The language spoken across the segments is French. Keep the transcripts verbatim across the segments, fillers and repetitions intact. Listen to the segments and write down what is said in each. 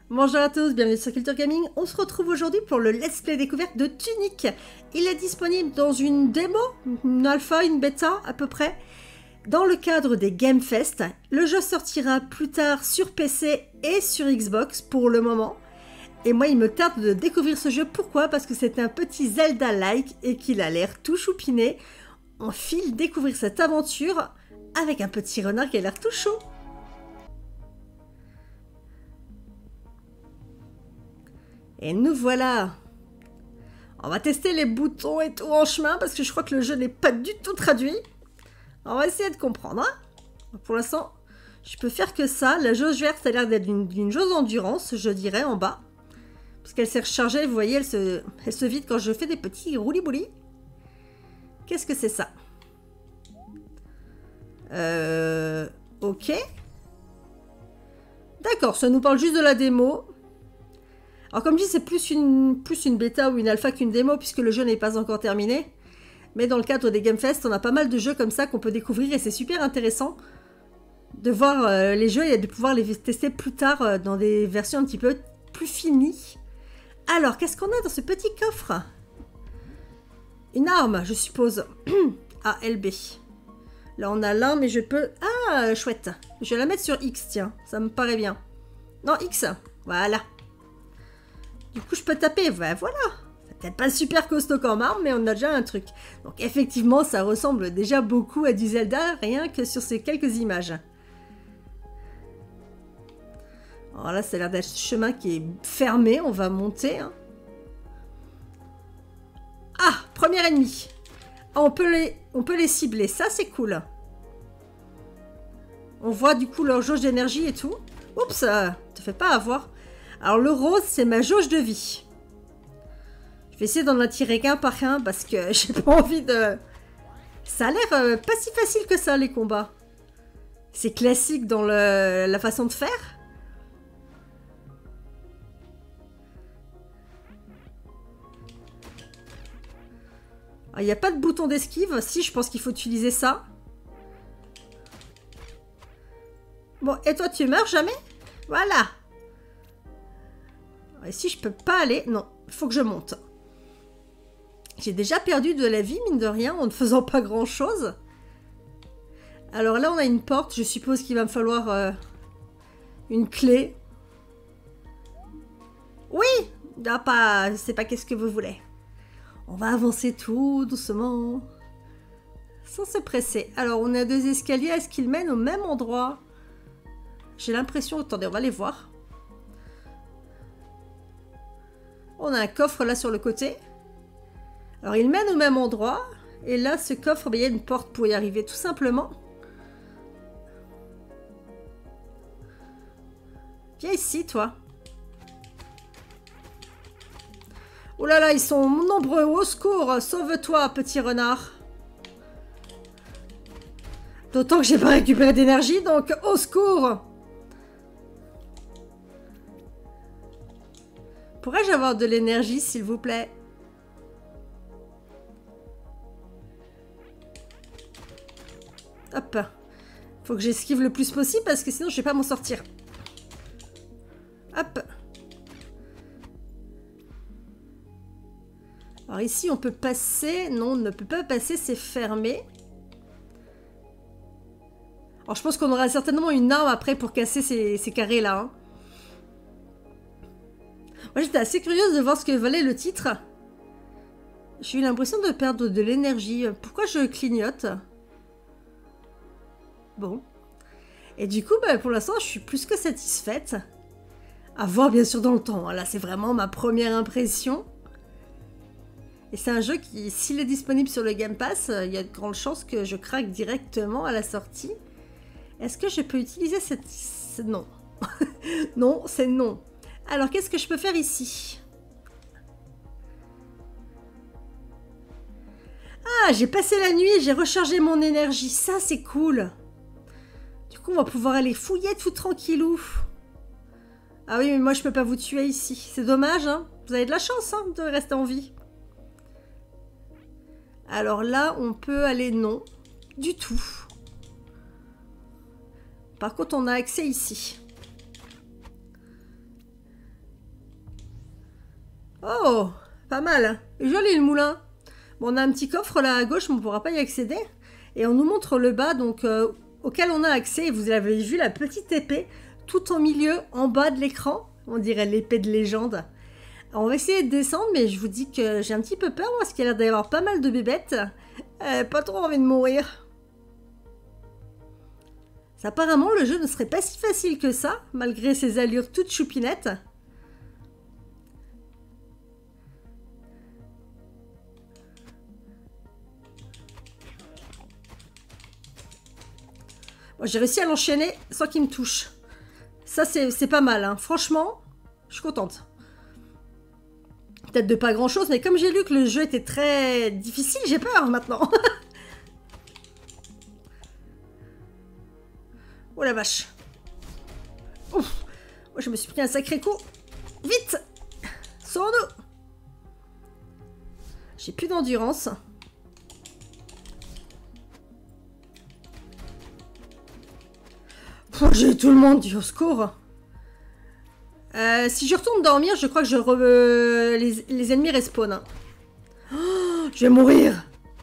Bonjour à tous, bienvenue sur Culture Gaming. On se retrouve aujourd'hui pour le Let's Play découverte de Tunic. Il est disponible dans une démo, une alpha, une bêta à peu près, dans le cadre des Game Fest. Le jeu sortira plus tard sur P C et sur Xbox pour le moment. Et moi, il me tarde de découvrir ce jeu. Pourquoi? Parce que c'est un petit Zelda-like et qu'il a l'air tout choupiné. On file découvrir cette aventure avec un petit renard qui a l'air tout chaud. Et nous voilà. On va tester les boutons et tout en chemin parce que je crois que le jeu n'est pas du tout traduit. On va essayer de comprendre. Hein. Pour l'instant, je peux faire que ça. La jauge verte a l'air d'être une, une jauge d'endurance, je dirais, en bas. Parce qu'elle s'est rechargée, vous voyez, elle se, elle se vide quand je fais des petits roulis-boulis. Qu'est-ce que c'est ça? Euh... Ok. D'accord, ça nous parle juste de la démo. Alors comme je dis, c'est plus une, plus une bêta ou une alpha qu'une démo puisque le jeu n'est pas encore terminé. Mais dans le cadre des Game Fest, on a pas mal de jeux comme ça qu'on peut découvrir et c'est super intéressant de voir euh, les jeux et de pouvoir les tester plus tard euh, dans des versions un petit peu plus finies. Alors, qu'est-ce qu'on a dans ce petit coffre? Une arme, je suppose. Ah, L B. Là, on a l'un, mais je peux... Ah, chouette. Je vais la mettre sur X, tiens. Ça me paraît bien. Non, X. Voilà. Du coup, je peux taper. Ouais, voilà. C'est peut-être pas super costaud comme arme, mais on a déjà un truc. Donc, effectivement, ça ressemble déjà beaucoup à du Zelda, rien que sur ces quelques images. Alors là, ça a l'air d'être un chemin qui est fermé. On va monter. Hein. Ah, premier ennemi. Ah, on peut les, on peut les cibler. Ça, c'est cool. On voit du coup leur jauge d'énergie et tout. Oups, euh, te fais pas avoir. Alors le rose, c'est ma jauge de vie. Je vais essayer d'en attirer qu'un par un parce que j'ai pas envie de... Ça a l'air euh, pas si facile que ça, les combats. C'est classique dans le, la façon de faire. Il n'y a pas de bouton d'esquive. Si, je pense qu'il faut utiliser ça. Bon, et toi, tu meurs jamais? Voilà. Et si je peux pas aller... Non, il faut que je monte. J'ai déjà perdu de la vie, mine de rien, en ne faisant pas grand-chose. Alors là, on a une porte. Je suppose qu'il va me falloir euh, une clé. Oui! Ah, pas... Je sais pas qu'est-ce que vous voulez. On va avancer tout doucement. Sans se presser. Alors, on a deux escaliers. Est-ce qu'ils mènent au même endroit? J'ai l'impression... Attendez, on va les voir. On a un coffre là sur le côté. Alors, il mène au même endroit. Et là, ce coffre, ben, il y a une porte pour y arriver, tout simplement. Viens ici, toi. Oh là là, ils sont nombreux. Au secours, sauve-toi, petit renard. D'autant que j'ai pas récupéré d'énergie, donc au secours. Pourrais-je avoir de l'énergie, s'il vous plaît? Hop. Faut que j'esquive le plus possible parce que sinon je vais pas m'en sortir. Hop. Alors ici, on peut passer. Non, on ne peut pas passer, c'est fermé. Alors je pense qu'on aura certainement une arme après pour casser ces, ces carrés-là. Hein. Moi, j'étais assez curieuse de voir ce que valait le titre. J'ai eu l'impression de perdre de l'énergie. Pourquoi je clignote? Bon. Et du coup, bah, pour l'instant, je suis plus que satisfaite. À voir, bien sûr, dans le temps. Là, c'est vraiment ma première impression. Et c'est un jeu qui, s'il est disponible sur le Game Pass, il y a de grandes chances que je craque directement à la sortie. Est-ce que je peux utiliser cette... Non. Non, c'est non. Alors, qu'est-ce que je peux faire ici? Ah, j'ai passé la nuit et j'ai rechargé mon énergie. Ça, c'est cool. Du coup, on va pouvoir aller fouiller tout tranquillou. Ah oui, mais moi, je peux pas vous tuer ici. C'est dommage, hein. Vous avez de la chance, hein, de rester en vie. Alors là, on peut aller... Non, du tout. Par contre, on a accès ici. Oh, pas mal. Joli le moulin. Bon, on a un petit coffre là à gauche, mais on ne pourra pas y accéder. Et on nous montre le bas, donc euh, auquel on a accès. Et vous avez vu la petite épée tout au milieu, en bas de l'écran. On dirait l'épée de légende. Alors, on va essayer de descendre, mais je vous dis que j'ai un petit peu peur parce qu'il y a l'air d'y avoir pas mal de bébêtes. Euh, pas trop envie de mourir. Apparemment, le jeu ne serait pas si facile que ça, malgré ses allures toutes choupinettes. Bon, j'ai réussi à l'enchaîner sans qu'il me touche. Ça, c'est pas mal, hein. Franchement, je suis contente. Peut-être de pas grand-chose, mais comme j'ai lu que le jeu était très difficile, j'ai peur maintenant. Oh la vache. Ouf. Oh, je me suis pris un sacré coup. Vite. Sauvons-nous. J'ai plus d'endurance. Oh, j'ai tout le monde dit au secours. Euh, si je retourne dormir, je crois que je re... les, les ennemis respawnent. Oh, je vais mourir.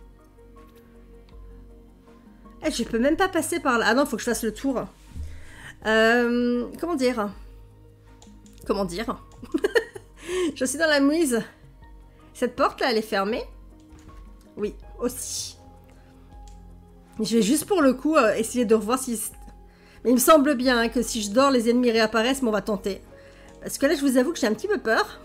Eh, je peux même pas passer par là. Ah non, il faut que je fasse le tour. Euh, comment dire Comment dire Je suis dans la mouise. Cette porte-là, elle est fermée? Oui, aussi. Je vais juste pour le coup euh, essayer de revoir si... Mais il me semble bien hein, que si je dors, les ennemis réapparaissent, mais on va tenter. Parce que là, je vous avoue que j'ai un petit peu peur.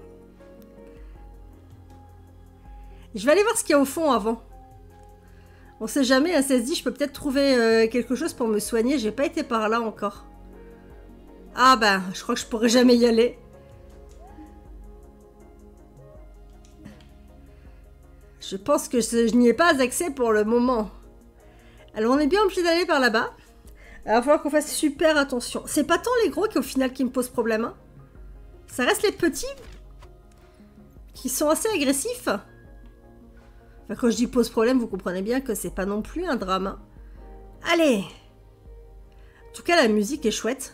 Je vais aller voir ce qu'il y a au fond avant. On sait jamais, à seize dix, je peux peut-être trouver euh, quelque chose pour me soigner. J'ai pas été par là encore. Ah ben, je crois que je pourrais jamais y aller. Je pense que je, je n'y ai pas accès pour le moment. Alors on est bien obligé d'aller par là-bas. Il va falloir qu'on fasse super attention. C'est pas tant les gros qui au final qui me posent problème. Hein. Ça reste les petits qui sont assez agressifs. Enfin, quand je dis pose problème, vous comprenez bien que c'est pas non plus un drame. Hein. Allez! En tout cas, la musique est chouette.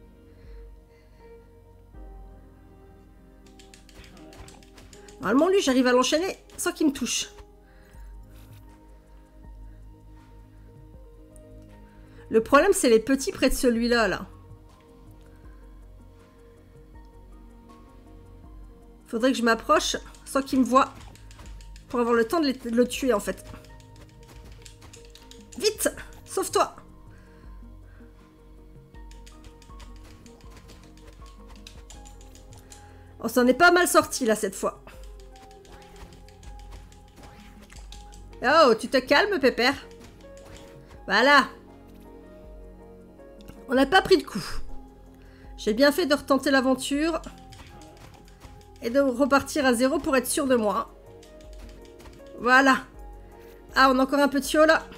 Normalement, lui, j'arrive à l'enchaîner sans qu'il me touche. Le problème, c'est les petits près de celui-là, là. Faudrait que je m'approche sans qu'il me voie. Pour avoir le temps de, les, de le tuer, en fait. Vite! Sauve-toi! On s'en est pas mal sorti, là, cette fois. Oh, tu te calmes, pépère. Voilà. On n'a pas pris de coup. J'ai bien fait de retenter l'aventure. Et de repartir à zéro pour être sûr de moi. Voilà. Ah, on a encore un peu de tuyau là.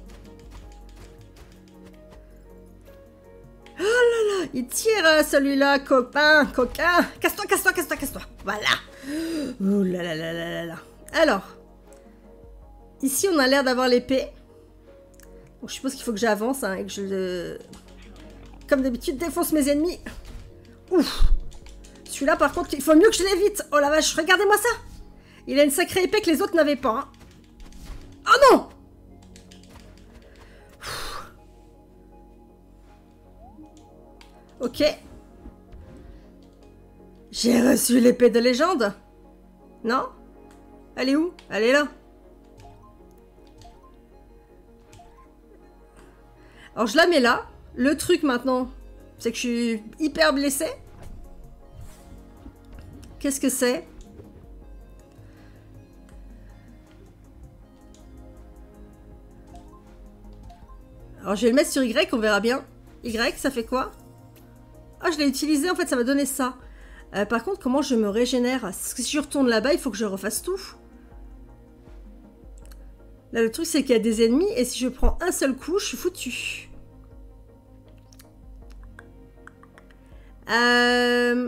Oh là là, il tire celui-là, copain, coquin. Casse-toi, casse-toi, casse-toi, casse-toi. Voilà. Oh là là là là là là. Alors. Ici, on a l'air d'avoir l'épée. Donc, je suppose qu'il faut que j'avance hein, et que je, comme d'habitude, défonce mes ennemis. Ouf. Celui-là, par contre, il faut mieux que je l'évite. Oh la vache, regardez-moi ça. Il a une sacrée épée que les autres n'avaient pas. Hein. Oh non! Ok. J'ai reçu l'épée de légende. Non? Elle est où? Elle est là. Alors je la mets là. Le truc maintenant, c'est que je suis hyper blessée. Qu'est-ce que c'est? Alors je vais le mettre sur Y, on verra bien. Y, ça fait quoi? Ah, je l'ai utilisé, en fait, ça m'a donné ça. Euh, par contre, comment je me régénère? Parce que si je retourne là-bas, il faut que je refasse tout. Là, le truc, c'est qu'il y a des ennemis, et si je prends un seul coup, je suis foutue. Euh...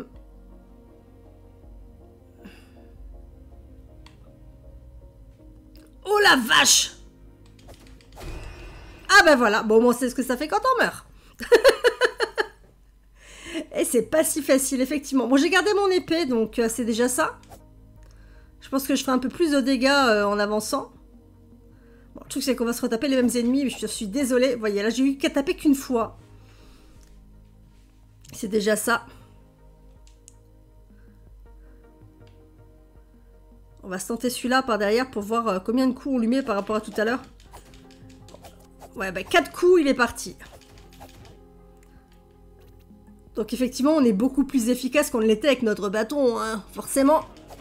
Oh la vache! Ah ben voilà, bon, on sait ce que ça fait quand on meurt. Et c'est pas si facile, effectivement. Bon, j'ai gardé mon épée, donc euh, c'est déjà ça. Je pense que je ferai un peu plus de dégâts euh, en avançant. Bon, le truc, c'est qu'on va se retaper les mêmes ennemis, mais je suis désolée. Vous voyez, là, j'ai eu qu'à taper qu'une fois. C'est déjà ça. On va se tenter celui-là par derrière pour voir euh, combien de coups on lui met par rapport à tout à l'heure. Ouais, bah quatre coups, il est parti. Donc effectivement, on est beaucoup plus efficace qu'on l'était avec notre bâton, hein, forcément.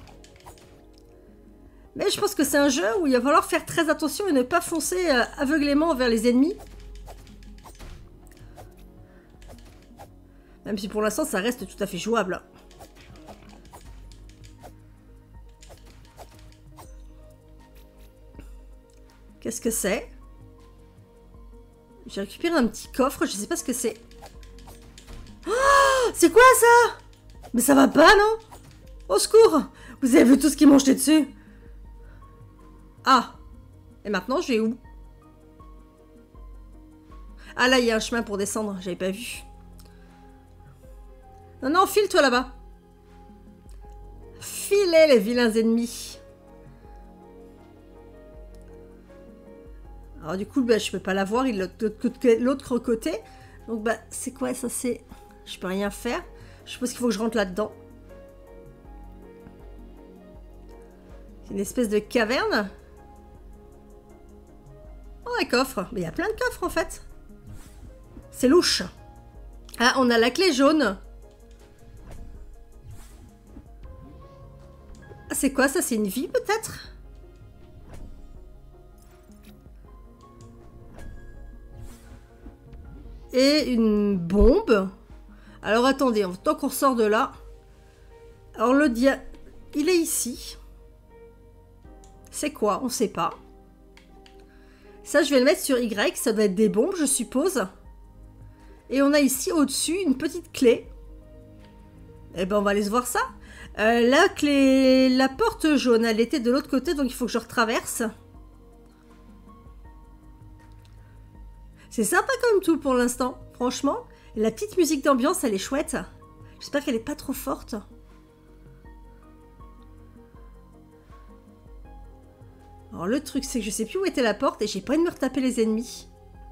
Mais je pense que c'est un jeu où il va falloir faire très attention et ne pas foncer euh, aveuglément vers les ennemis. Même si pour l'instant, ça reste tout à fait jouable. Qu'est-ce que c'est? J'ai récupéré un petit coffre, je sais pas ce que c'est. Oh, c'est quoi ça? Mais ça va pas, non? Au secours! Vous avez vu tout ce qui m'ont jeté dessus? Ah! Et maintenant, je vais où? Ah là, il y a un chemin pour descendre, j'avais pas vu. Non, non, file-toi là-bas. Filez les vilains ennemis. Alors du coup, bah, je peux pas la voir, il est de l'autre côté. Donc bah, c'est quoi ça? C'est... Je peux rien faire. Je suppose qu'il faut que je rentre là-dedans. C'est une espèce de caverne. Oh, un coffre. Mais il y a plein de coffres en fait. C'est louche. Ah, on a la clé jaune. Ah, c'est quoi ça? C'est une vie peut-être? Et une bombe. Alors attendez, tant qu'on sort de là. Alors le dia... Il est ici. C'est quoi? On sait pas. Ça, je vais le mettre sur Y. Ça doit être des bombes, je suppose. Et on a ici au-dessus une petite clé. Eh ben, on va aller se voir ça. Euh, la clé... La porte jaune, elle était de l'autre côté, donc il faut que je retraverse. C'est sympa comme tout pour l'instant, franchement. Et la petite musique d'ambiance, elle est chouette. J'espère qu'elle n'est pas trop forte. Alors le truc, c'est que je sais plus où était la porte et j'ai pas envie de me retaper les ennemis.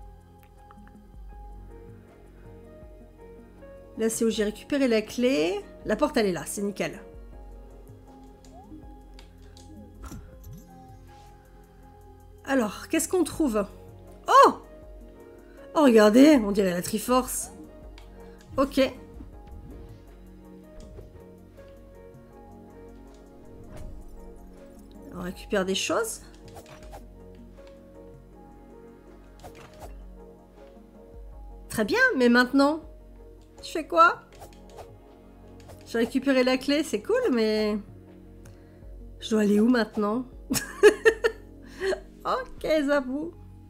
Là, c'est où j'ai récupéré la clé. La porte, elle est là, c'est nickel. Alors, qu'est-ce qu'on trouve? Oh! Oh, regardez, on dirait la Triforce. Ok. On récupère des choses. Très bien, mais maintenant, je fais quoi? J'ai récupéré la clé, c'est cool, mais... Je dois aller où maintenant? Ok, j'avoue.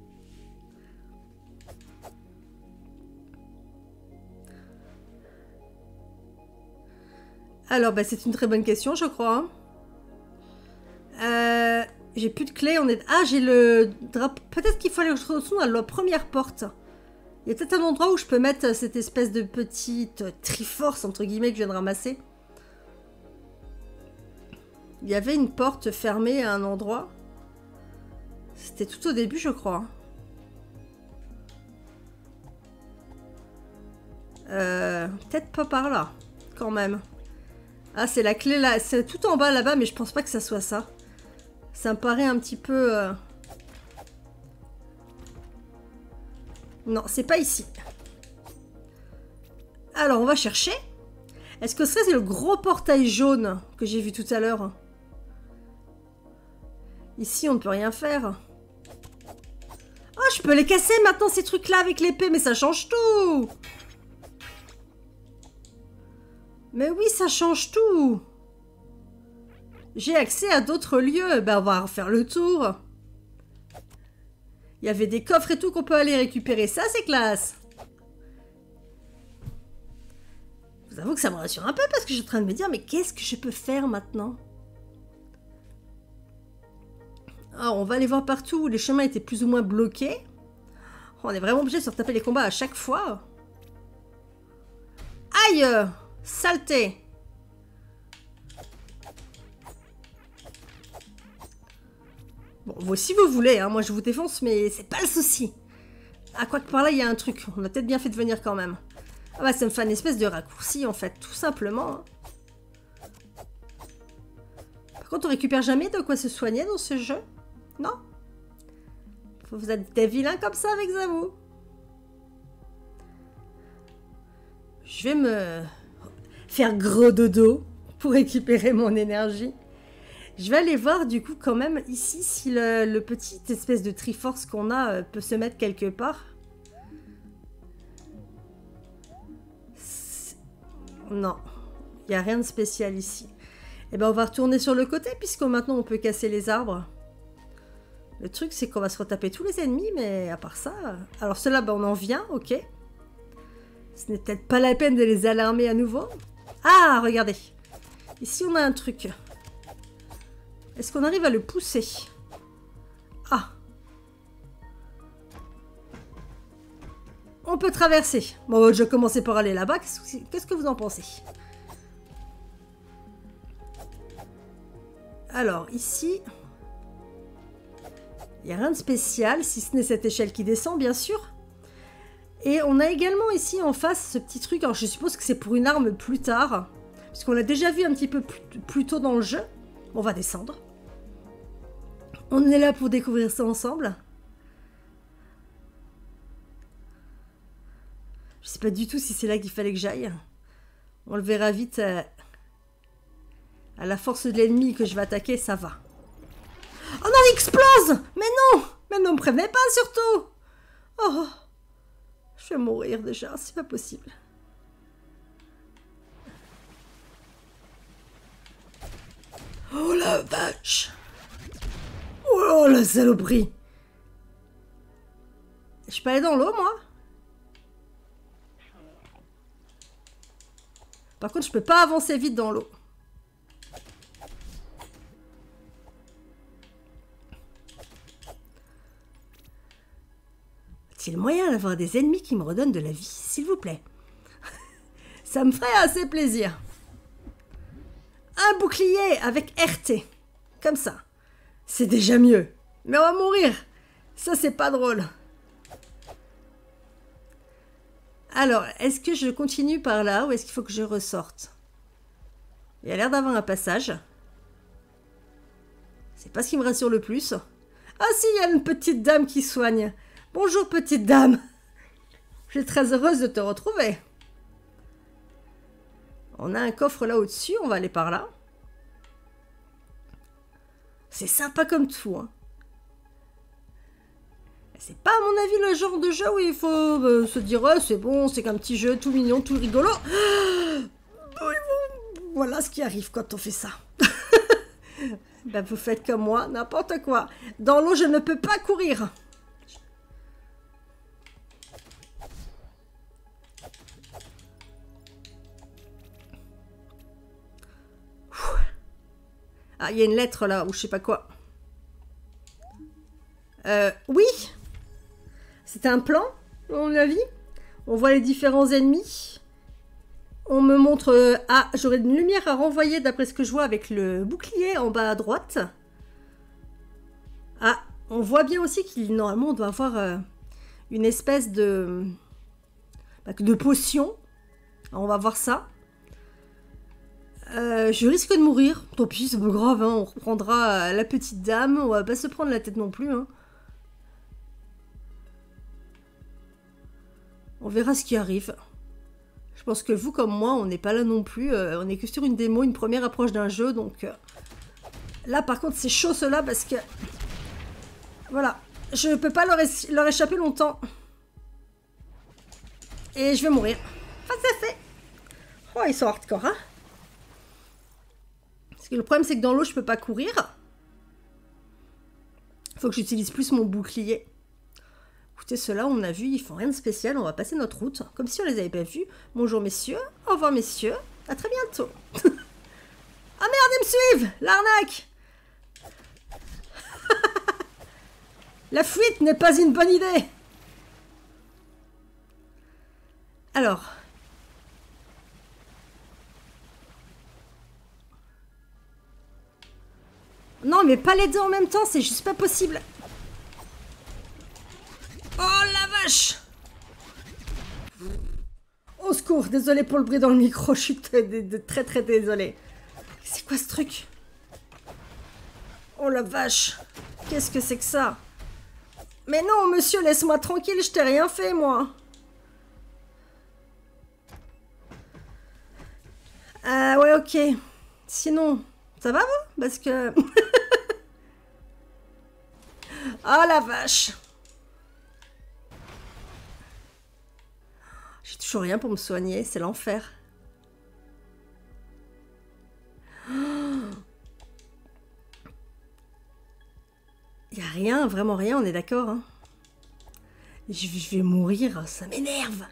Alors, bah, c'est une très bonne question, je crois. Euh, j'ai plus de clé. On est... Ah, j'ai le drapeau. Peut-être qu'il faut aller retourner à la première porte. Il y a peut-être un endroit où je peux mettre cette espèce de petite triforce, entre guillemets, que je viens de ramasser. Il y avait une porte fermée à un endroit. C'était tout au début, je crois. Euh, peut-être pas par là, quand même. Ah, c'est la clé là. C'est tout en bas là-bas, mais je pense pas que ça soit ça. Ça me paraît un petit peu... Euh... Non, c'est pas ici. Alors, on va chercher. Est-ce que ce serait le gros portail jaune que j'ai vu tout à l'heure? Ici, on ne peut rien faire. Oh, je peux les casser maintenant, ces trucs-là, avec l'épée, mais ça change tout. Mais oui, ça change tout. J'ai accès à d'autres lieux. Ben, on va refaire le tour. Il y avait des coffres et tout qu'on peut aller récupérer. Ça, c'est classe. Je vous avoue que ça me rassure un peu parce que je suis en train de me dire, mais qu'est-ce que je peux faire maintenant? Alors, on va aller voir partout où les chemins étaient plus ou moins bloqués. On est vraiment obligé de se retaper les combats à chaque fois. Aïe! Saleté! Bon, vous, si vous voulez, hein, moi je vous défonce, mais c'est pas le souci. Ah, quoi que par là, il y a un truc. On a peut-être bien fait de venir quand même. Ah bah, ça me fait une espèce de raccourci, en fait, tout simplement. Hein. Par contre, on récupère jamais de quoi se soigner dans ce jeu. Non? Vous êtes des vilains comme ça avec Zabu. Je vais me faire gros dodo pour récupérer mon énergie. Je vais aller voir du coup quand même ici si le, le petit espèce de Triforce qu'on a euh, peut se mettre quelque part. Non, il n'y a rien de spécial ici. Et ben on va retourner sur le côté puisque maintenant on peut casser les arbres. Le truc c'est qu'on va se retaper tous les ennemis, mais à part ça... Alors ceux-là, ben, on en vient, ok. Ce n'est peut-être pas la peine de les alarmer à nouveau. Ah, regardez. Ici on a un truc. Est-ce qu'on arrive à le pousser? Ah. On peut traverser. Bon, je vais commencer par aller là-bas. Qu'est-ce que vous en pensez? Alors, ici... Il n'y a rien de spécial, si ce n'est cette échelle qui descend, bien sûr. Et on a également ici en face ce petit truc. Alors, je suppose que c'est pour une arme plus tard. Parce qu'on l'a déjà vu un petit peu plus, plus tôt dans le jeu. On va descendre. On est là pour découvrir ça ensemble. Je sais pas du tout si c'est là qu'il fallait que j'aille. On le verra vite. Euh, à la force de l'ennemi que je vais attaquer, ça va. Oh non, il explose! Mais non! Mais ne me prévenez pas, surtout! Oh! Je vais mourir déjà, c'est pas possible. Oh la vache! Oh la saloperie! Je peux aller dans l'eau, moi? Par contre, je peux pas avancer vite dans l'eau. A-t-il moyen d'avoir des ennemis qui me redonnent de la vie, s'il vous plaît? Ça me ferait assez plaisir. Un bouclier avec R T. Comme ça. C'est déjà mieux. Mais on va mourir. Ça, c'est pas drôle. Alors, est-ce que je continue par là ou est-ce qu'il faut que je ressorte? Il y a l'air d'avoir un passage. C'est pas ce qui me rassure le plus. Ah si, il y a une petite dame qui soigne. Bonjour, petite dame. Je suis très heureuse de te retrouver. On a un coffre là au-dessus, on va aller par là. C'est sympa comme tout, hein. C'est pas, à mon avis, le genre de jeu où il faut euh, se dire oh, c'est bon, c'est qu'un petit jeu tout mignon, tout rigolo. Voilà ce qui arrive quand on fait ça. Ben, vous faites comme moi, n'importe quoi. Dans l'eau, je ne peux pas courir. Ah, il y a une lettre là, ou je sais pas quoi. Euh, oui. C'était un plan, à mon avis. On voit les différents ennemis. On me montre... Euh, ah, j'aurais une lumière à renvoyer d'après ce que je vois avec le bouclier en bas à droite. Ah, on voit bien aussi qu'il normalement on doit avoir euh, une espèce de... Bah, de potion. Alors, on va voir ça. Euh, je risque de mourir. Tant pis, c'est pas grave, hein. On reprendra la petite dame. On va pas se prendre la tête non plus, hein. On verra ce qui arrive. Je pense que vous, comme moi, on n'est pas là non plus. Euh, on est que sur une démo, une première approche d'un jeu. Donc euh, là, par contre, c'est chaud cela parce que... Voilà. Je ne peux pas leur, leur échapper longtemps. Et je vais mourir. Ah, c'est fait. Oh, ils sont hardcore, hein. Parce que le problème, c'est que dans l'eau, je peux pas courir. Il faut que j'utilise plus mon bouclier. Écoutez, ceux-là, on a vu, ils font rien de spécial. On va passer notre route, comme si on les avait pas vus. Bonjour, messieurs. Au revoir, messieurs. À très bientôt. Ah merde, ils me suivent. L'arnaque. La fuite n'est pas une bonne idée. Alors. Non, mais pas les deux en même temps, c'est juste pas possible. Oh la vache! Au secours, désolé pour le bruit dans le micro, je suis très très désolée. C'est quoi ce truc? Oh la vache! Qu'est-ce que c'est que ça? Mais non, monsieur, laisse-moi tranquille, je t'ai rien fait, moi. Ah ouais, ok. Sinon, ça va, vous? Parce que... Oh la vache! J'ai toujours rien pour me soigner, c'est l'enfer. Il n'y a rien, vraiment rien, on est d'accord. Hein. Je, je vais mourir, ça m'énerve.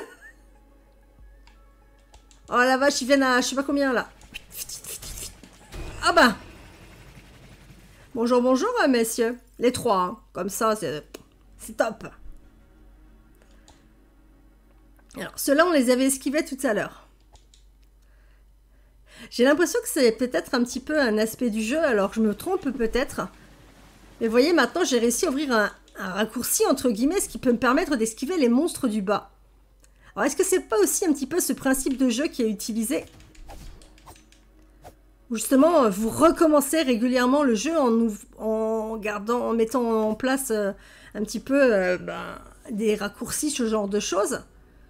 Oh la vache, ils viennent à je sais pas combien là. Vite, vite, vite, vite. Ah bah. Bonjour, bonjour, messieurs. Les trois, hein. Comme ça, c'est top. Alors, ceux-là, on les avait esquivés tout à l'heure. J'ai l'impression que c'est peut-être un petit peu un aspect du jeu, alors je me trompe peut-être. Mais vous voyez, maintenant, j'ai réussi à ouvrir un, un raccourci, entre guillemets, ce qui peut me permettre d'esquiver les monstres du bas. Alors, est-ce que c'est pas aussi un petit peu ce principe de jeu qui est utilisé? Où justement, vous recommencez régulièrement le jeu en, en, gardant, en mettant en place euh, un petit peu euh, ben, des raccourcis, ce genre de choses.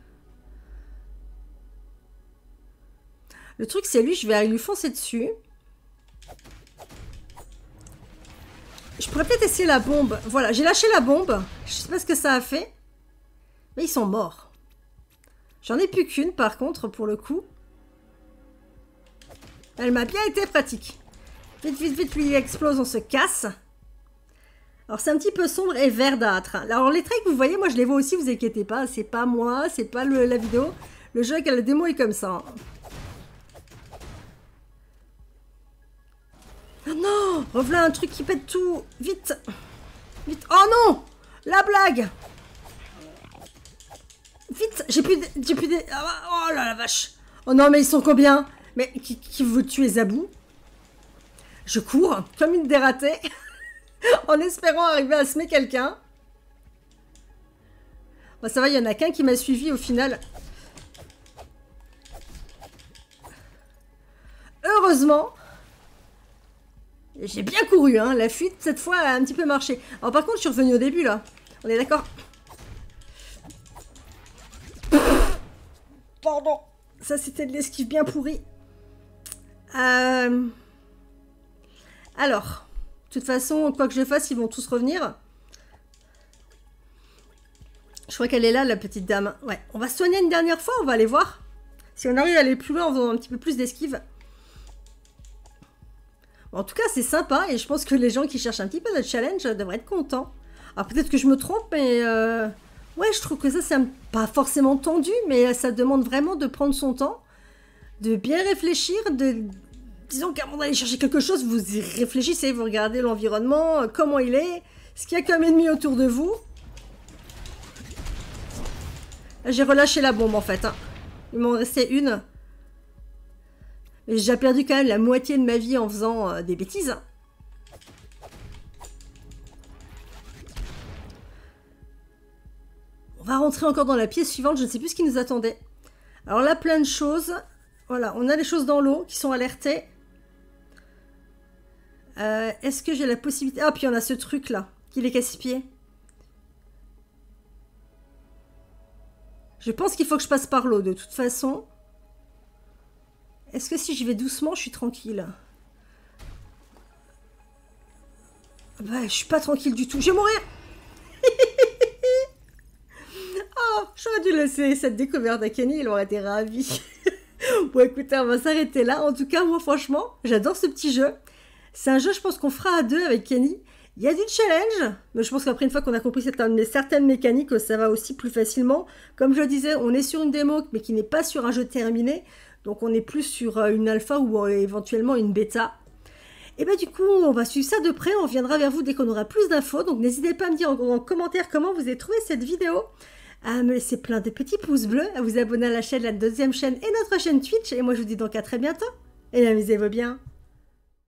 Le truc, c'est lui, je vais aller lui foncer dessus. Je pourrais peut-être essayer la bombe. Voilà, j'ai lâché la bombe. Je sais pas ce que ça a fait. Mais ils sont morts. J'en ai plus qu'une, par contre, pour le coup. Elle m'a bien été pratique. Vite, vite, vite, lui, il explose, on se casse. Alors, c'est un petit peu sombre et verdâtre. Alors, les traits que vous voyez, moi, je les vois aussi, vous inquiétez pas. C'est pas moi, c'est pas le, la vidéo. Le jeu avec la démo est comme ça. Oh non! Revoilà un truc qui pète tout. Vite! Vite! Oh non! La blague! Vite! J'ai plus de... J'ai plus de... Oh là la vache! Oh non, mais ils sont combien? Mais qui, qui veut tuer Zabou? Je cours comme une dératée en espérant arriver à semer quelqu'un. Bon, ça va, il y en a qu'un qui m'a suivi au final. Heureusement, j'ai bien couru, hein. La fuite, cette fois, a un petit peu marché. Alors par contre, je suis revenue au début, là. On est d'accord? Pardon. Ça, c'était de l'esquive bien pourrie. Euh... Alors, de toute façon, quoi que je fasse, ils vont tous revenir. Je crois qu'elle est là, la petite dame. Ouais, on va se soigner une dernière fois, on va aller voir. Si on arrive à aller plus loin en faisant un petit peu plus d'esquive. Bon, en tout cas, c'est sympa et je pense que les gens qui cherchent un petit peu de challenge devraient être contents. Alors peut-être que je me trompe, mais... Euh... Ouais, je trouve que ça, c'est un... pas forcément tendu, mais ça demande vraiment de prendre son temps, de bien réfléchir, de... Disons qu'avant d'aller chercher quelque chose, vous y réfléchissez, vous regardez l'environnement, comment il est, ce qu'il y a comme ennemi autour de vous. J'ai relâché la bombe, en fait. Hein. Il m'en restait une. Mais j'ai déjà perdu quand même la moitié de ma vie en faisant euh, des bêtises. Hein. On va rentrer encore dans la pièce suivante, je ne sais plus ce qui nous attendait. Alors là, plein de choses. Voilà, on a les choses dans l'eau qui sont alertées. Euh, Est-ce que j'ai la possibilité... Ah, puis on a ce truc-là, qui les casse-pieds. Je pense qu'il faut que je passe par l'eau, de toute façon. Est-ce que si je vais doucement, je suis tranquille? Bah, je suis pas tranquille du tout. Je vais mourir. Oh, j'aurais dû laisser cette découverte à Kenny, il aurait été ravi. Bon, écoutez, on va s'arrêter là. En tout cas, moi, franchement, j'adore ce petit jeu. C'est un jeu, je pense qu'on fera à deux avec Kenny. Il y a du challenge, mais je pense qu'après, une fois qu'on a compris certaines, certaines mécaniques, ça va aussi plus facilement. Comme je le disais, on est sur une démo, mais qui n'est pas sur un jeu terminé. Donc, on est plus sur une alpha ou éventuellement une bêta. Et bien, du coup, on va suivre ça de près. On reviendra vers vous dès qu'on aura plus d'infos. Donc, n'hésitez pas à me dire en, en commentaire comment vous avez trouvé cette vidéo. À me laisser plein de petits pouces bleus, à vous abonner à la chaîne, la deuxième chaîne et notre chaîne Twitch. Et moi, je vous dis donc à très bientôt. Et amusez-vous bien.